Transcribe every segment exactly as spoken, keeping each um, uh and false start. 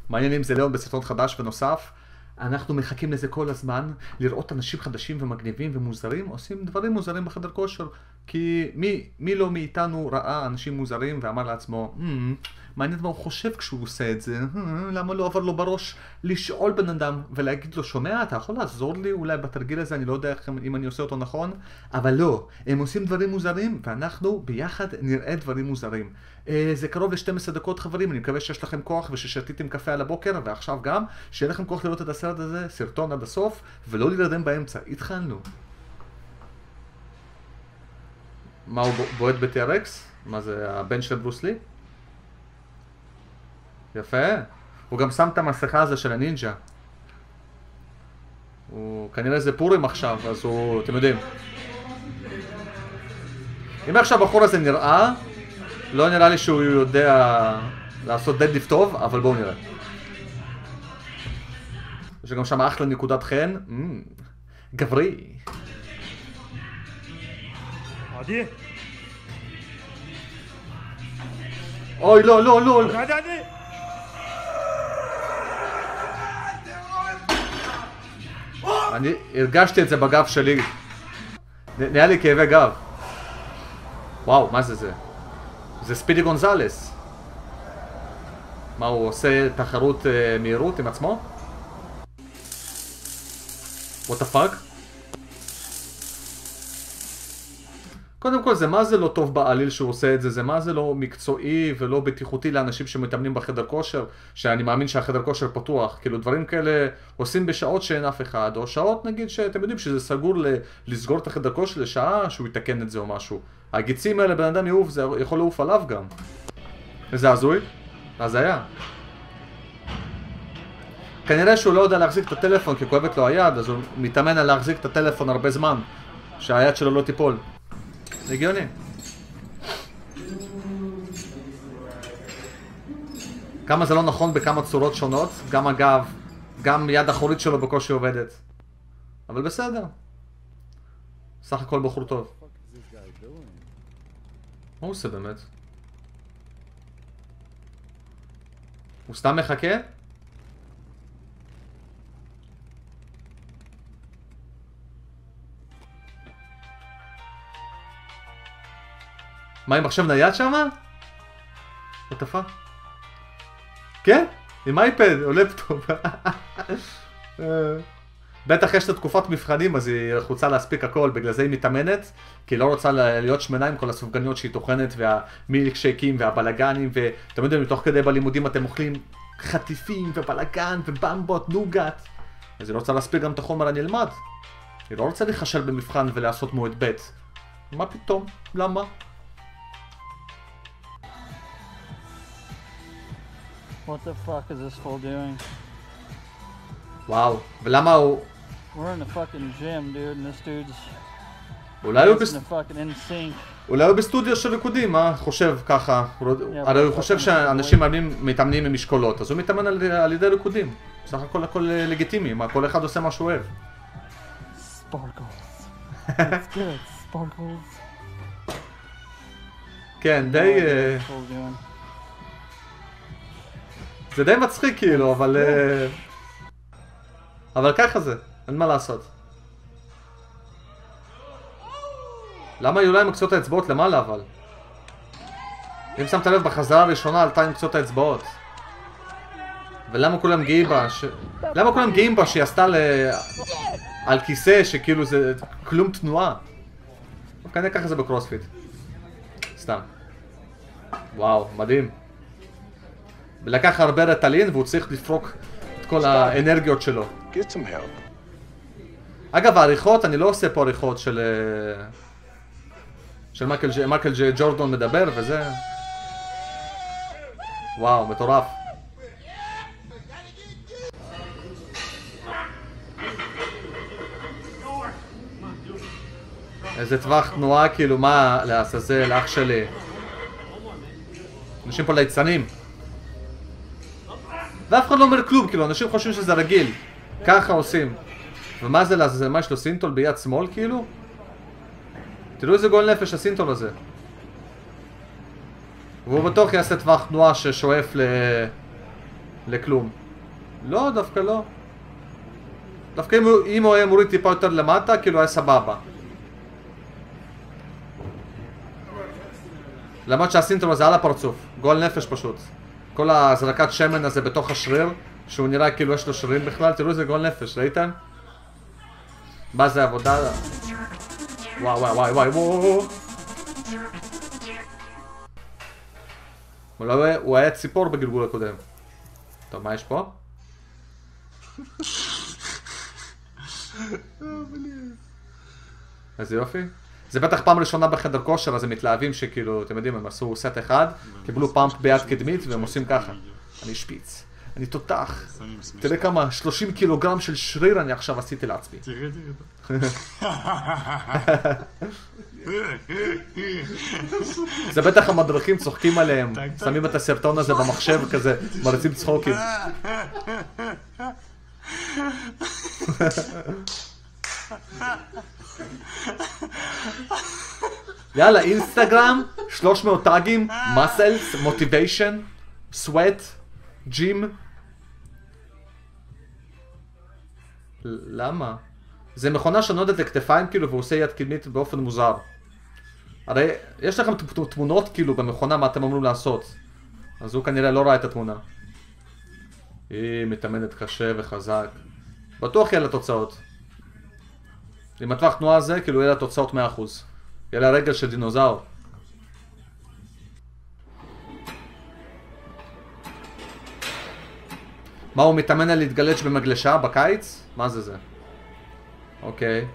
מעניין אם זה ליאון בסרטון חדש ונוסף. אנחנו מחכים לזה כל הזמן, לראות אנשים חדשים ומגניבים ומוזרים עושים דברים מוזרים בחדר כושר. כי מי, מי לא מאיתנו ראה אנשים מוזרים ואמר לעצמו, hmm, מעניין מה הוא חושב כשהוא עושה את זה, hmm, למה לא עבר לו בראש לשאול בן אדם ולהגיד לו, שומע, אתה יכול לעזור לי אולי בתרגיל הזה, אני לא יודע אם אני עושה אותו נכון, אבל לא, הם עושים דברים מוזרים ואנחנו ביחד נראה דברים מוזרים. זה קרוב ל-שתים עשרה דקות חברים, אני מקווה שיש לכם כוח וששתיתם קפה על הבוקר, ועכשיו גם שיהיה לכם כוח לראות את הסרט הזה, סרטון עד הסוף, ולא להירדם באמצע. התחלנו. מה הוא בועט ב-טי אר אקס? מה זה, הבן של ברוס לי? יפה. הוא גם שם את המסכה הזה של הנינג'ה. הוא כנראה זה פורים עכשיו, אז הוא, אתם יודעים. אם עכשיו הבחור הזה נראה, לא נראה לי שהוא יודע לעשות דדליפט טוב, אבל בואו נראה. יש גם שם אחלה נקודת חן. גברי. אוי, לא, לא, לא. אני הרגשתי את זה בגב שלי. נהיה לי כאבי גב. וואו, מה זה זה? זה ספידי גונזלס. מה, הוא עושה תחרות uh, מהירות עם עצמו? What the fuck? קודם כל, זה מה זה לא טוב בעליל שהוא עושה את זה, זה מה זה לא מקצועי ולא בטיחותי לאנשים שמתאמנים בחדר כושר, שאני מאמין שהחדר כושר פתוח. כאילו דברים כאלה עושים בשעות שאין אף אחד, או שעות נגיד שאתם יודעים שזה סגור לסגור את החדר כושר לשעה שהוא יתקן את זה או משהו. הגיצים האלה בן אדם יעוף, זה יכול לעוף עליו גם. איזה הזוי? אז היה. כנראה שהוא לא יודע להחזיק את הטלפון כי כואבת לו היד, אז הוא מתאמן על להחזיק את הטלפון הרבה זמן, שהיד שלו לא תיפול. זה הגיוני. כמה זה לא נכון בכמה צורות שונות, גם הגב, גם יד אחורית שלו בקושי עובדת. אבל בסדר. סך הכל בחור טוב. מה הוא עושה באמת? הוא סתם מחכה? מה, עם מחשב נייד שמה? what the fuck? כן? עם אייפד או לפטופ. בטח יש לה תקופת מבחנים, אז היא רוצה להספיק הכל, בגלל זה היא מתאמנת, כי היא לא רוצה להיות שמנה עם כל הסופגניות שהיא טוחנת, והמילקשייקים והבלגנים, ואתם יודעים, מתוך כדי בלימודים אתם אוכלים חטיפים ובלגן ובמבות, נוגת, אז היא רוצה להספיק גם את החומר הנלמד. היא לא רוצה להיחשל במבחן ולעשות מועד ב'. מה פתאום? למה? What the fuck is this fool doing? וואו, ולמה הוא... We're in a fucking gym, dude, and this dude's אולי הוא, in בס... a fucking in sync. אולי הוא בסטודיו של ריקודים, מה? חושב ככה. הרי הוא חושב שאנשים מתאמנים עם משקולות, אז הוא מתאמן על, על ידי ריקודים. בסך הכל הכל לגיטימי, מה? כל אחד עושה מה שהוא אוהב. Sparkles. That's good, sparkles. כן, די... What is this fool doing? זה די מצחיק כאילו, אבל... אבל ככה זה, אין מה לעשות. למה היא אולי עם קצות האצבעות למעלה אבל? אם שמת לב בחזרה הראשונה עלתה עם קצות האצבעות. ולמה כולם גאים בה? ש... למה כולם גאים בה שהיא עשתה ל... על כיסא שכאילו זה כלום תנועה? כנראה ככה זה בקרוספיט. סתם. וואו, מדהים. לקח הרבה רטלין והוא צריך לפרוק את כל האנרגיות שלו. אגב, העריכות, אני לא עושה פה עריכות של... של מייקל, מייקל ג'יי ג'ורדון מדבר וזה... וואו, מטורף. איזה טווח תנועה, כאילו, מה לעזאזל, אח שלי. אנשים פה ליצנים. ואף אחד לא אומר כלום, כאילו, אנשים חושבים שזה רגיל. ככה עושים. ומה זה לעזאזל? מה יש לו סינטול ביד שמאל, כאילו? תראו איזה גול נפש הסינטול הזה. והוא בטוח יעשה טווח תנועה ששואף ל... לכלום. לא, דווקא לא. דווקא אם, אם הוא היה מוריד טיפה יותר למטה, כאילו היה סבבה. למרות שהסינטרו זה על הפרצוף, גועל נפש פשוט. כל הזרקת שמן הזה בתוך השריר, שהוא נראה כאילו יש לו שרירים בכלל, תראו איזה גועל נפש, ראיתם? מה זה עבודה? וואו וואו וואו וואו וואו. אולי הוא היה ציפור בגלגול הקודם. טוב, מה יש פה? איזה יופי. זה בטח פעם ראשונה בחדר כושר, אז הם מתלהבים שכאילו, אתם יודעים, הם עשו סט אחד, קיבלו פאמפ ביד קדמית והם עושים ככה. אני שפיץ, אני תותח. תראה כמה, שלושים קילוגרם של שריר אני עכשיו עשיתי לעצמי. תראה, תראה. זה בטח המדריכים צוחקים עליהם, שמים את הסרטון הזה במחשב כזה, מרצים צחוקים. יאללה, אינסטגרם, שלוש מאות טאגים, מסלס, מוטיביישן, סווט, ג'ים. למה? זה מכונה שנודדת לכתפיים כאילו והוא עושה יד קדמית באופן מוזר. הרי יש לכם תמונות כאילו במכונה מה אתם אמורים לעשות. אז הוא כנראה לא ראה את התמונה. היא מתאמנת קשה וחזק. בטוח יהיה לה תוצאות. עם הטווח תנועה הזה כאילו יהיה לה תוצאות מאה אחוז. יהיה לה רגל של דינוזאור. מה, הוא מתאמן על להתגלץ' במגלשה בקיץ? מה זה זה? אוקיי.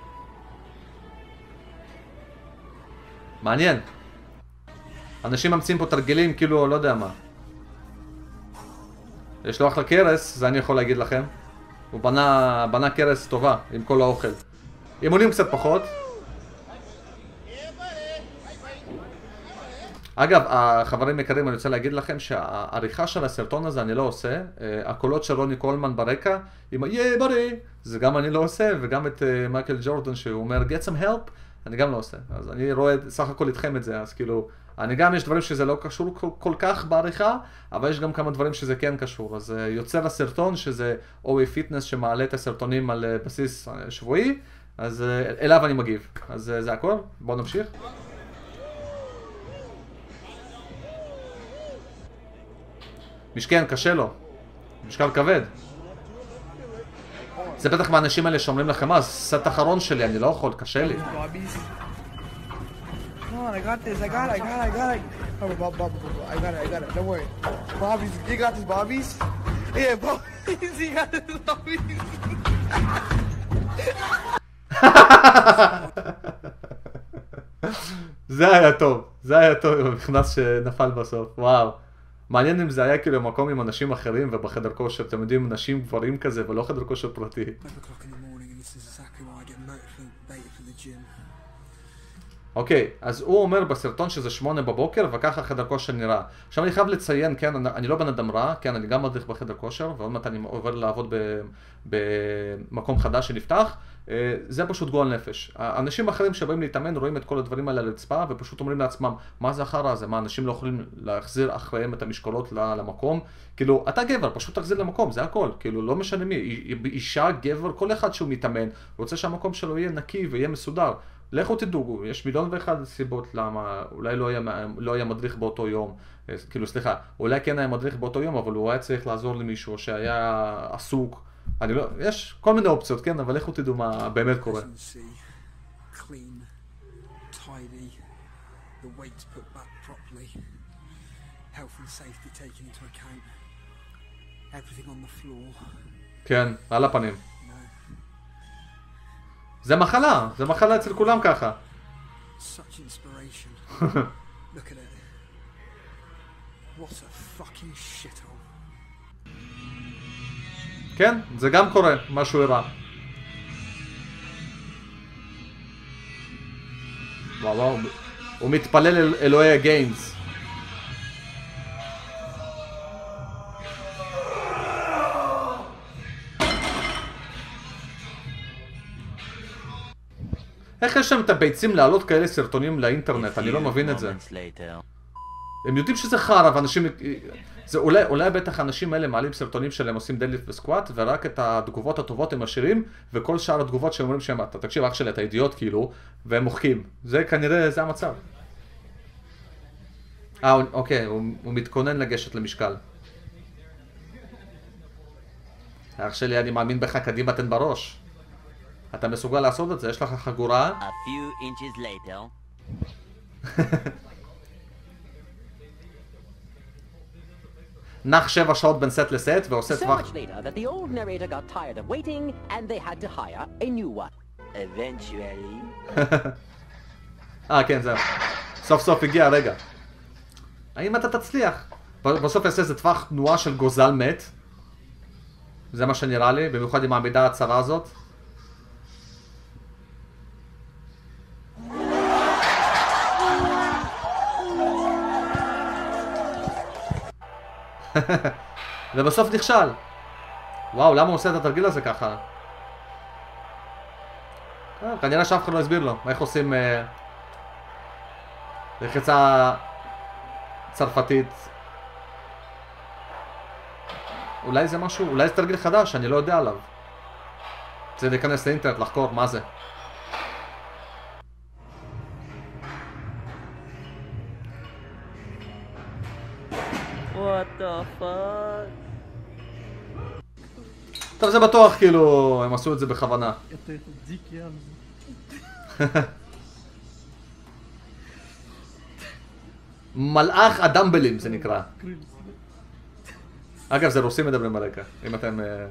מעניין. אנשים ממציאים פה תרגילים כאילו לא יודע מה. יש לו אחלה קרס, זה אני יכול להגיד לכם. הוא בנה, בנה קרס טובה עם כל האוכל. אימונים קצת פחות. אגב, החברים יקרים, אני רוצה להגיד לכם שהעריכה של הסרטון הזה אני לא עושה. הקולות של רוני קולמן ברקע, עם ה-יא בריא, זה גם אני לא עושה, וגם את מייקל ג'ורדן שהוא אומר get some help, אני גם לא עושה. אז אני רואה סך הכל איתכם את זה, אז כאילו, אני גם יש דברים שזה לא קשור כל, כל כך בעריכה, אבל יש גם כמה דברים שזה כן קשור. אז יוצר הסרטון שזה אווי פיטנס שמעלה את הסרטונים על בסיס שבועי, אז אליו אני מגיב. אז זה הכל, בואו נמשיך. משקן, קשה לו. משקל כבד. זה בטח מהאנשים האלה שאומרים לכם, אז סט אחרון שלי, אני לא יכול, קשה לי. I got this, I got it, I got it, I got it. Oh, Bob, Bob, I got it, I got it, don't worry. Bobby's, you got this, Bobby's? Yeah, Bobby's, he got this, Bobby's. זה היה טוב, זה היה טוב, המכנס שנפל בסוף, וואו. מעניין אם זה היה כאילו מקום עם אנשים אחרים ובחדר כושר, אתם יודעים, נשים גברים כזה ולא חדר כושר פרטי. אוקיי, אז הוא אומר בסרטון שזה שמונה בבוקר וככה חדר כושר נראה. עכשיו אני חייב לציין, כן, אני, אני לא בן אדם רע, כן, אני גם מדריך בחדר כושר, ועוד מעט אני עובר לעבוד במקום חדש שנפתח. זה פשוט גועל נפש. אנשים אחרים שבאים להתאמן רואים את כל הדברים האלה על הרצפה ופשוט אומרים לעצמם, מה זה החרא הזה? מה, אנשים לא יכולים להחזיר אחריהם את המשקולות למקום? כאילו, אתה גבר, פשוט תחזיר למקום, זה הכל. כאילו, לא משנה מי, אישה, גבר, כל אחד שהוא מתאמן, רוצה שהמקום שלו יהיה נקי ויהיה מסודר. לכו תדעו, יש מיליון ואחד סיבות למה אולי לא היה, לא היה מדריך באותו יום. כאילו, סליחה, אולי כן היה מדריך באותו יום, אבל הוא היה צריך לעזור למישהו שהיה עסוק. אני לא, יש כל מיני אופציות, כן, אבל לכו תדעו מה באמת קורה. כן, על הפנים. זה מחלה, זה מחלה אצל כולם ככה. כן, זה גם קורה, משהו רע. וואו וואו, הוא מתפלל אל אלוהי הגיימס. איך יש שם את הביצים להעלות כאלה סרטונים לאינטרנט? אני לא מבין את זה. הם יודעים שזה חרא, ואנשים... זה אולי, אולי בטח האנשים האלה מעלים סרטונים שלהם עושים דדליפט וסקואט, ורק את התגובות הטובות הם משאירים, וכל שאר התגובות שהם אומרים שהם, אתה תקשיב, אח שלי, אתה אידיוט כאילו, והם מוחקים. זה כנראה, זה המצב. אה, אוקיי, הוא, הוא מתכונן לגשת למשקל. אח שלי, אני מאמין בך, קדימה תן בראש. אתה מסוגל לעשות את זה, יש לך חגורה. A few inches later. נח שבע שעות בין סט לסט ועושה So טווח. much later that the old narrator got tired of waiting and they had to hire a new one. Eventually. אה, כן, זהו. סוף סוף הגיע הרגע. האם אתה תצליח? בסוף יעשה איזה טווח תנועה של גוזל מת. זה מה שנראה לי, במיוחד עם העמידה הצרה הזאת. ובסוף נכשל. וואו, למה הוא עושה את התרגיל הזה ככה? אה, כנראה שאף אחד לא הסביר לו איך עושים אה, רחיצה צרפתית. אולי זה משהו, אולי זה תרגיל חדש, אני לא יודע עליו. צריך להיכנס לאינטרנט לחקור מה זה. What the fuck? טוב, זה בטוח כאילו הם עשו את זה בכוונה. Это этот дикий ангел. מלאך הדמבלים זה נקרא. Крылья. אגב, זה רוסים מדברים ברקע, אם אתם... אה,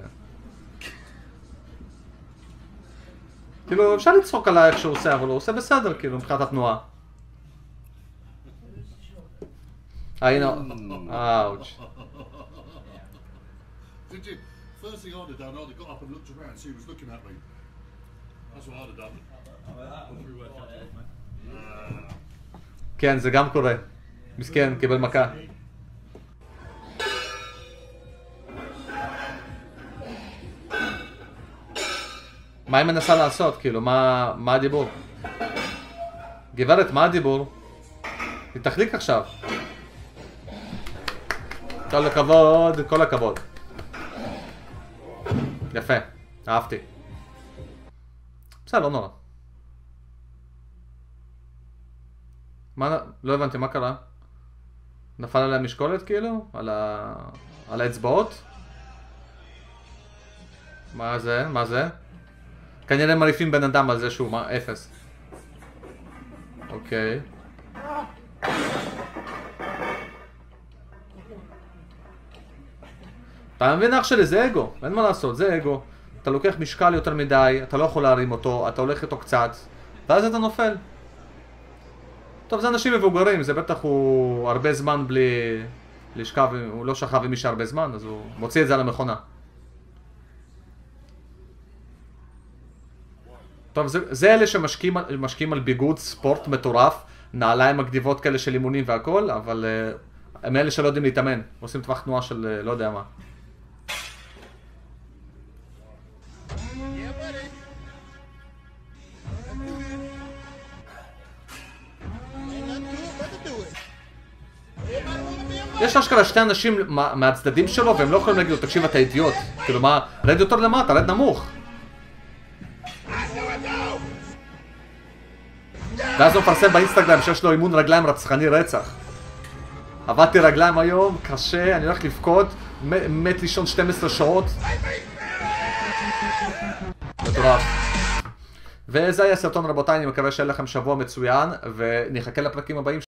כאילו, אפשר לצחוק עליי איך שהוא עושה, אבל הוא עושה בסדר, כאילו, מבחינת התנועה. אה, הנה... אאוץ'. Did you? First thing I'd have done, I'd have got up and looked around, see who was looking at me. That's what I'd have done. כן, זה גם קורה. מסכן, קיבל מכה. מה היא מנסה לעשות? כאילו, מה, מה הדיבור? גברת, מה הדיבור? היא תחליק עכשיו. כל הכבוד, כל הכבוד. יפה, אהבתי. בסדר, לא נורא. מה, לא הבנתי, מה קרה? נפל עליה משקולת כאילו? על, ה... על האצבעות? מה זה? מה זה? כנראה מריפים בן אדם על זה שהוא מה? אפס. אוקיי. אתה מבין אח שלי? זה אגו, אין מה לעשות, זה אגו. אתה לוקח משקל יותר מדי, אתה לא יכול להרים אותו, אתה הולך איתו קצת, ואז אתה נופל. טוב, זה אנשים מבוגרים, זה בטח הוא הרבה זמן בלי לשכב, הוא לא שכב עם מישהו הרבה זמן, אז הוא מוציא את זה על המכונה. טוב, זה, זה אלה שמשקיעים משקיעים על ביגוד ספורט מטורף, נעליים מגניבות כאלה של אימונים והכל, אבל uh, הם אלה שלא יודעים להתאמן, עושים טווח תנועה של uh, לא יודע מה. יש אשכרה שתי אנשים מהצדדים שלו והם לא יכולים להגיד לו, תקשיב, אתה אידיוט. כאילו מה, רד יותר למטה, רד נמוך. ואז הוא מפרסם באינסטגרם שיש לו אימון רגליים רצחני רצח. עבדתי רגליים היום, קשה, אני הולך לבכות, מת לישון שתים עשרה שעות. מטורף. וזה היה סרטון רבותיי, אני מקווה שיהיה לכם שבוע מצוין, ונחכה לפרקים הבאים.